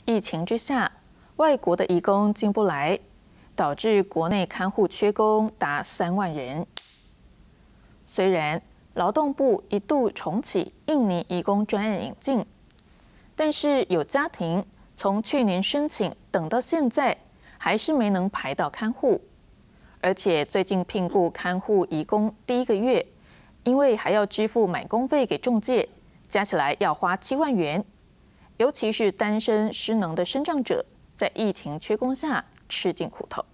疫情之下，外国的移工进不来，导致国内看护缺工达3万人。虽然劳动部一度重启印尼移工专案引进，但是有家庭从去年申请等到现在，还是没能排到看护。而且最近聘雇看护移工第1个月，因为还要支付买工费给仲介，加起来要花7万元。尤其是单身失能的身障者，在疫情缺工下吃尽苦头。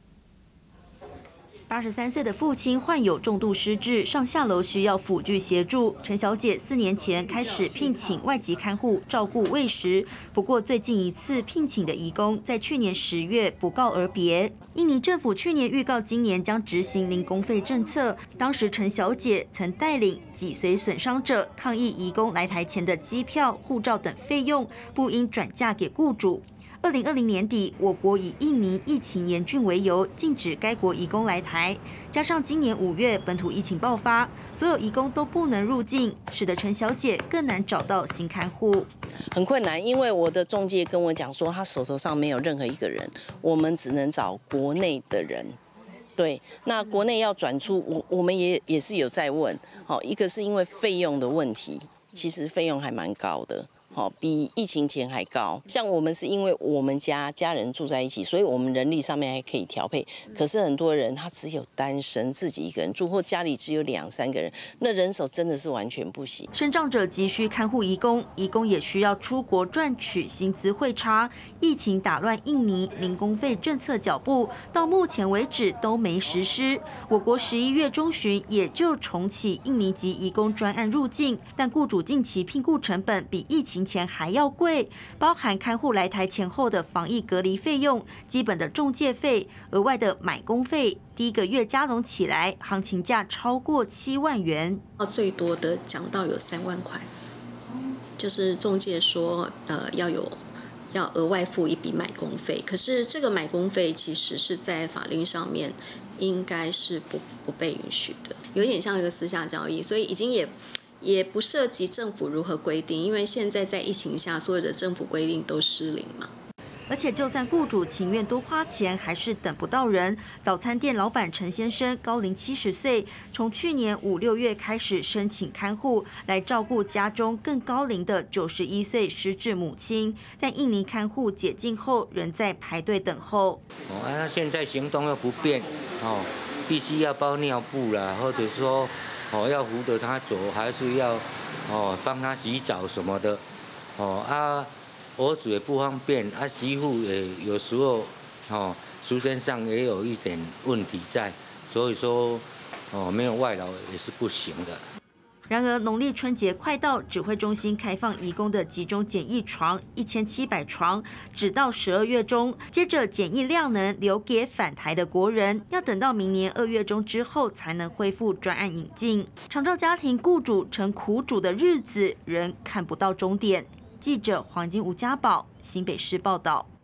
83岁的父亲患有重度失智，上下楼需要辅具协助。陈小姐4年前开始聘请外籍看护照顾喂食，不过最近一次聘请的移工在去年10月不告而别。印尼政府去年预告今年将执行零公费政策，当时陈小姐曾带领脊髓损伤者抗议移工来台前的机票、护照等费用不应转嫁给雇主。2020年底，我国以印尼疫情严峻为由，禁止该国移工来台。加上今年5月本土疫情爆发，所有移工都不能入境，使得陈小姐更难找到新看护。 很困难，因为我的仲介跟我讲说，他手头上没有任何一个人，我们只能找国内的人。对，那国内要转出，我们也是有在问，一个是因为费用的问题，其实费用还蛮高的。比疫情前还高。像我们是因为我们家人住在一起，所以我们人力上面还可以调配。可是很多人他只有单身，自己一个人住，或家里只有2、3个人，那人手真的是完全不行。 身障者急需看护移工，移工也需要出国赚取薪资汇差。疫情打乱印尼零工费政策脚步，到目前为止都没实施。我国11月中旬也就重启印尼籍移工专案入境，但雇主近期聘雇成本比疫情前还要贵，包含看护来台前后的防疫隔离费用、基本的仲介费、额外的买工费，第1个月加总起来，行情价超过7万元。 最多的讲到有3万块，就是仲介说要额外付一笔买工费，可是这个买工费其实是在法律上面应该是不被允许的，有点像一个私下交易，所以已经也不涉及政府如何规定，因为现在在疫情下，所有的政府规定都失灵嘛。 而且，就算雇主情愿多花钱，还是等不到人。早餐店老板陈先生高龄70岁，从去年5、6月开始申请看护，来照顾家中更高龄的91岁失智母亲。但印尼看护解禁后，仍在排队等候。 他现在行动又不便，必须要包尿布啦，或者说。要扶着他走，还是要帮他洗澡什么的，儿子也不方便，媳妇也有时候出身上也有一点问题在，所以说没有外劳也是不行的。 然而，农历春节快到，指挥中心开放移工的集中检疫床1700床，只到12月中。接着，检疫量能留给返台的国人，要等到明年2月中之后才能恢复专案引进。长照家庭雇主成苦主的日子，仍看不到终点。记者黄金吴家宝，新北市报道。